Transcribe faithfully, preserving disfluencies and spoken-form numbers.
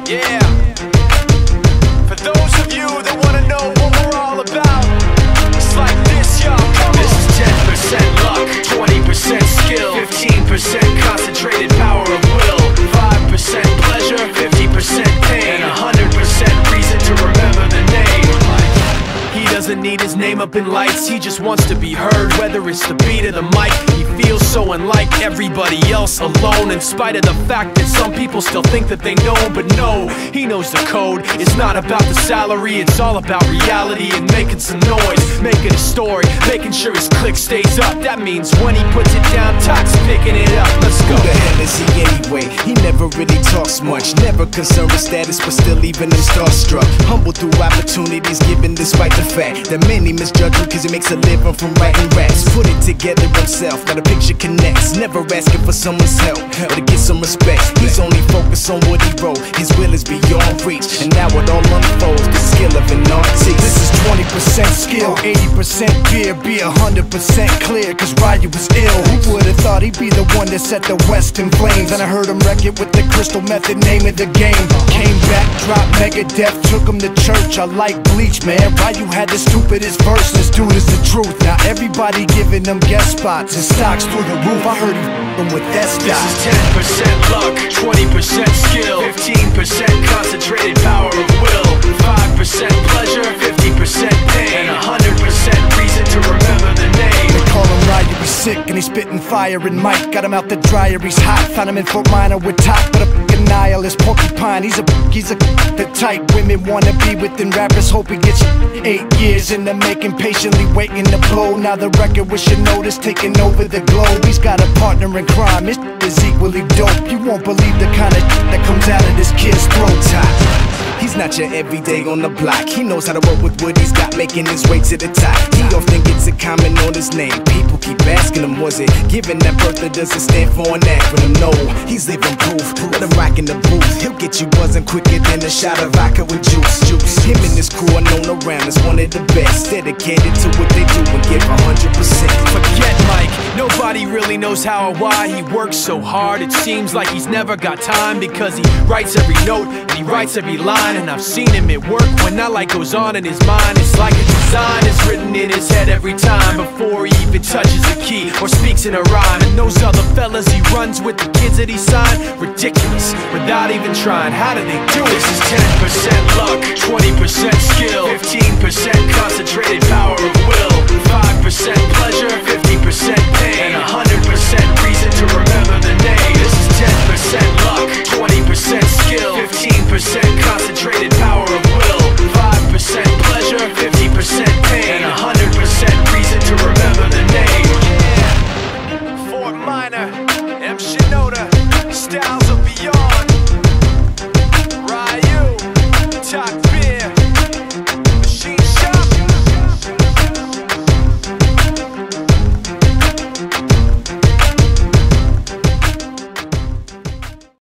Yeah. For those of you that wanna know what we're all about, it's like this, y'all. This is ten percent luck, twenty percent skill, fifteen percent concentrated power of will, five percent pleasure, fifty percent pain, and one hundred percent reason to remember the name. He doesn't need his name up in lights, he just wants to be heard, whether it's the beat or the mic. He feels so unlike everybody else, alone, in spite of the fact that some people still think that they know him. But no, he knows the code. It's not about the salary, it's all about reality and making some noise, making a story, making sure his click stays up. That means when he puts it down, Tox picking it up. Let's go. Who the hell is he anyway? He never really talks much, never concerned with status, but still leaving him starstruck. Humble through opportunities given despite the fact that many misjudge him cause he makes a living from writing raps. Put it together himself, now the picture connects, never asking for someone's help or to get some respect. He's only focused on what he wrote, his will is beyond reach, and now it all unfolds, the skill of an artist. This is twenty percent skill, eighty percent fear, be one hundred percent clear, cause Ryu was ill. Who would've thought he'd be the one that set the West in flames? And I heard him wreck it with the Crystal Method, name of the game. Came back, dropped Megadeth, took him to church. I like Bleach, man. Ryu had the stupidest verse, this dude is the truth. Now everybody giving them guest spots and stocks through the roof. I heard he f***ing with that stock. This is ten percent luck, twenty percent skill, fifteen percent concentrated power of will, five percent pleasure, fifty percent pain, and one hundred percent reason to remember the name. They call him Ryu, he's sick and he's spitting fire and Mike got him out the dryer, he's hot. Found him in Fort Minor with top, but a f***ing nihilist porcupine. He's a he's a the type women wanna be within. Rappers hope he gets eight years in the making, patiently waiting to blow. Now the record with your notice taking over the globe. He's got a partner in crime, his is equally dope. You won't believe the kind of that comes out of this kid's throat. He's not your everyday on the block. He knows how to work with what he's got, making his way to the top. He often gets a comment on his name. People keep asking him, was it given that birth or does it stand for an acronym? No, he's living proof. Let him rock in the booth. He'll get you buzzing quicker than a shot of vodka with juice. Juice. Him and his crew are known around as one of the best, dedicated to what they do and give one hundred percent. Forget Mike, nobody really knows how or why he works so hard. It seems like he's never got time because he writes every note and he writes every line. And I've seen him at work when that light goes on in his mind. It's like a design is written in his head every time before he even touches a key or speaks in a rhyme. And those other fellas he runs with, the kids that he signed, ridiculous, without even trying. How do they do it? This is ten percent luck, twenty percent skill, fifteen percent concentrated power of will, five percent pleasure, fifty percent pain, and one hundred percent